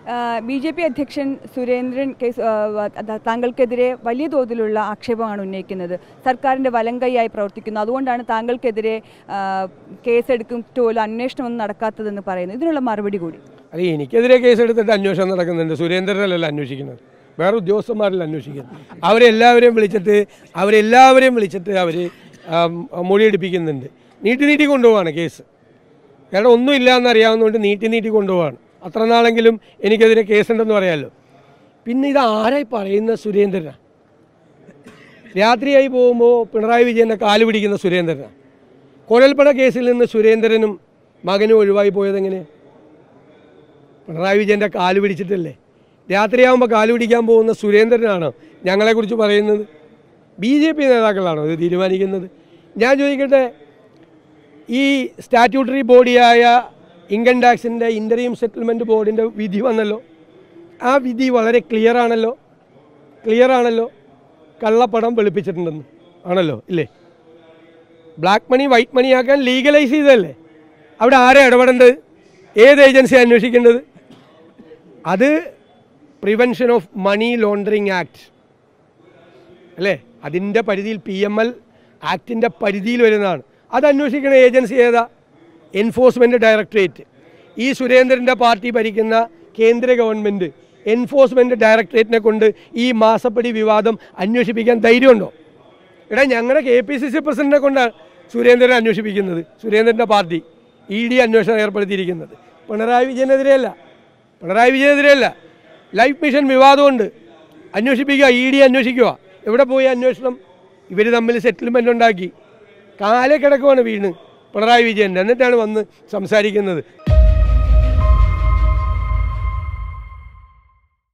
BJP അധ്യക്ഷൻ Surendran case താങ്കൾക്കെതിരെ വലിയ തോതിലുള്ള ആക്ഷേപമാണ് ഉന്നയിക്കുന്നത്. സർക്കാരിൻ്റെ വലങ്കൈയായി പ്രവർത്തിക്കുന്നു, അതുകൊണ്ടാണ് താങ്കൾക്കെതിരെ കേസെടുത്തിട്ട് പോലും അന്വേഷണമൊന്നും നടക്കാത്തതെന്ന് പറയുന്നു. ഇതിനുള്ള മറുപടി കൂടി. അല്ല, എനിക്കെതിരെ കേസെടുത്തിട്ട് അന്വേഷണം നടക്കുന്നുണ്ട്. സുരേന്ദ്രനല്ല അന്വേഷിക്കുന്നത്, വേറെ ഉദ്യോഗസ്ഥന്മാരല്ല അന്വേഷിക്കുന്നത്. അവരെല്ലാവരെയും വിളിച്ചിട്ട് അവർ മൊഴിയെടുപ്പിക്കുന്നുണ്ട്. നീട്ടി കൊണ്ടുപോവാണ് കേസ്. കാരണം ഒന്നുമില്ല എന്നറിയാവുന്നതുകൊണ്ട് നീട്ടി കൊണ്ടുപോവാണ്. അത്ര നാളെങ്കിലും എനിക്കെതിരെ കേസുണ്ടെന്ന് പറയാമല്ലോ. പിന്നെ ഇത് ആരായി പറയുന്ന സുരേന്ദ്രനാണ്? രാത്രിയായി പോകുമ്പോൾ പിണറായി വിജയൻ്റെ കാല് പിടിക്കുന്ന സുരേന്ദ്രനാണ്. കുഴൽപ്പണ കേസിൽ നിന്ന് സുരേന്ദ്രനും മകനും ഒഴിവായി പോയതെങ്ങനെ? പിണറായി വിജയൻ്റെ കാല് പിടിച്ചിട്ടല്ലേ. രാത്രിയാകുമ്പോൾ കാല് പിടിക്കാൻ പോകുന്ന സുരേന്ദ്രനാണ് ഞങ്ങളെക്കുറിച്ച് പറയുന്നത്. BJP നേതാക്കളാണോ ഇത് തീരുമാനിക്കുന്നത്? ഞാൻ ചോദിക്കട്ടെ, ഈ സ്റ്റാറ്റ്യൂട്ടറി ബോഡിയായ ഇൻകം ടാക്സിൻ്റെ ഇൻ്ററീം സെറ്റിൽമെൻറ്റ് ബോർഡിൻ്റെ വിധി വന്നല്ലോ. ആ വിധി വളരെ ക്ലിയറാണല്ലോ. കള്ളപ്പണം വെളുപ്പിച്ചിട്ടുണ്ടെന്ന് ആണല്ലോ, ഇല്ലേ? ബ്ലാക്ക് മണി വൈറ്റ് മണി ആക്കാൻ ലീഗലൈസ് ചെയ്തതല്ലേ. അവിടെ ആരെ ഇടപെടേണ്ടത്? ഏത് ഏജൻസിയാണ് അന്വേഷിക്കേണ്ടത്? അത് prevention of money laundering act അല്ലേ, അതിൻ്റെ പരിധിയിൽ PML ആക്ടിൻ്റെ പരിധിയിൽ വരുന്നതാണ്. അത് അന്വേഷിക്കുന്ന ഏജൻസി ഏതാ? Enforcement directorate. ഈ സുരേന്ദ്രൻ്റെ പാർട്ടി ഭരിക്കുന്ന കേന്ദ്ര ഗവൺമെൻറ് എൻഫോഴ്സ്മെൻറ്റ് ഡയറക്ടറേറ്റിനെ കൊണ്ട് ഈ മാസപ്പടി വിവാദം അന്വേഷിപ്പിക്കാൻ ധൈര്യമുണ്ടോ? ഞങ്ങളുടെ KPCC പ്രസിഡന്റിനെ കൊണ്ടാണ് സുരേന്ദ്രനെ അന്വേഷിപ്പിക്കുന്നത്. സുരേന്ദ്രൻ്റെ പാർട്ടി ED അന്വേഷണം ഏർപ്പെടുത്തിയിരിക്കുന്നത് പിണറായി വിജയനെതിരെയല്ല. ലൈഫ് മിഷൻ വിവാദമുണ്ട്, അന്വേഷിപ്പിക്കുക. ED അന്വേഷിക്കുക. എവിടെ പോയി അന്വേഷണം? ഇവർ തമ്മിൽ സെറ്റിൽമെൻ്റ് ഉണ്ടാക്കി കാലേ കിടക്കുവാണ് വീണ് പിണറായി വിജയൻ്റെ. എന്നിട്ടാണ് വന്ന് സംസാരിക്കുന്നത്.